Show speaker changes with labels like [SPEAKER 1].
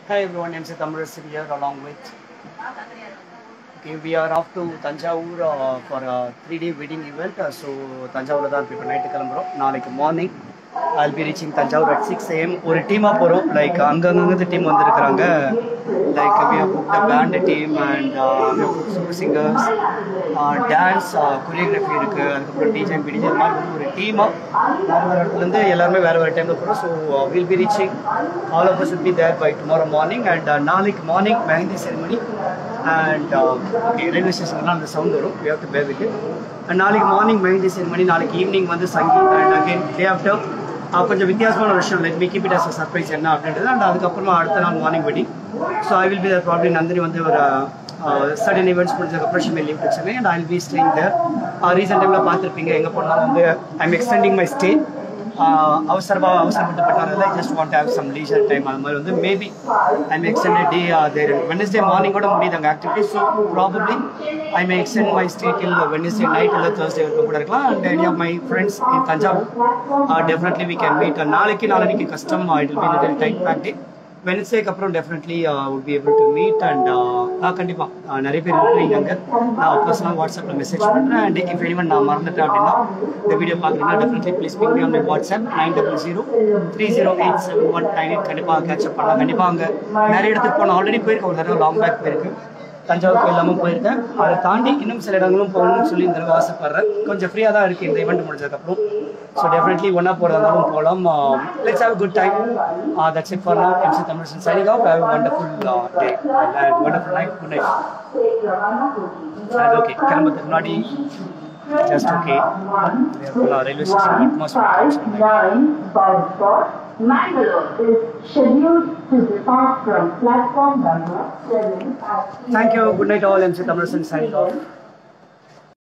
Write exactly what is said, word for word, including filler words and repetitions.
[SPEAKER 1] Hi everyone, Emcees Thamizharasan here along with. Okay, we are off to Thanjavore uh, for a three-day wedding event. Uh, so Thanjavore da people night kalambro. Naalaiku morning I'll be reaching Thanjavore at six A M ஒரு டீமா போறோம். Like அங்கங்க team வந்திருக்காங்க. Like we have booked a band team and uh, we have booked super singers, uh, dance, uh, choreography இருக்கு. அதுக்கப்புறம் D J, B D J மாதிரி ஒரு டீமா வேற இடத்துல இருந்து எல்லாரும் வேற வேற டைம்ல போறோம். So uh, we'll be reaching. All of us will be there by tomorrow morning and uh, நாளைக்கு morning mehendi ceremony and uh, okay, railway station la அந்த sound வரும். We have to bear with it. And நாளைக்கு morning mehendi ceremony, நாளைக்கு evening வந்து Sangeet and again day after கொஞ்சம் வித்தியாசமான விஷயம். Let me keep it as a surprise என்ன அப்படின்றது. அண்ட் அதுக்கப்புறமா அடுத்த நாள் morning wedding. So I will be there probably Nandini வந்து ஒரு சடன் ஈவெண்ட்ஸ் முடிஞ்சதுக்கப்புறம் she will leave to Chennai and I will be staying there. Recent டைமில் பார்த்துருப்பீங்க எங்கே போனாலும் வந்து I am extending my stay. அவசரமாக அவசரப்பட்டுப்பட்டனால just want have some leisure time. அது மாதிரி வந்து maybe I may extended day there Wednesday morning கூட முடியுது அங்கே activity. So probably I may extend my stay till Wednesday night இல்லை தேர்ஸ்டே வரைக்கும் கூட இருக்கலாம். And any of my friends in Thanjavur definitely we can meet. நாளைக்கு நாளைக்கு கஷ்டம், it will be little tight pack day. வெனஸ்டேக்கு அப்புறம் definitely would be able to meet and நான் கண்டிப்பாக நிறைய பேர் இருக்கிறீங்க அங்கே. நான் பர்சனலாக வாட்ஸ்அப்பில் மெசேஜ் பண்ணுறேன். அண்ட் இஃப் எனிவன் நான் மறந்துட்டேன் அப்படின்னா இந்த வீடியோ பார்க்குறீங்கன்னா definitely please pick me on my WhatsApp nine double zero three zero eight seven one nine eight. கண்டிப்பாக கேட்சப் பண்ணலாம். கண்டிப்பாக அங்கே நிறைய இடத்துக்கு போனால் ஆல்ரெடி போயிருக்கேன். ஒரு தடவை லாங் பேக் போயிருக்கு, தஞ்சாவூருக்கு எல்லாமே போயிருக்கேன். அதை தாண்டி இன்னும் சில இடங்களும் போகணும்னு சொல்லி இந்த தடவை ஆசைப்படுறேன். கொஞ்சம் ஃப்ரீயாக தான் இருக்குது இந்த ஈவெண்ட் முடிஞ்சதுக்கப்புறம். ஸோ டெஃபினெட்லி ஒன்றா போகிறதாலும் போகலாம். Let's have good time. That's it for now. MC Tamilarasan signing off. Have a wonderful uh, day and wonderful night. Good night. And okay, கிளம்புறதுக்கு முன்னாடி just okay. Railway station atmosphere.
[SPEAKER 2] Mangalore is scheduled to depart from platform number seven.
[SPEAKER 1] Thank you. Good night all. Emcees Thamizharasan signing off.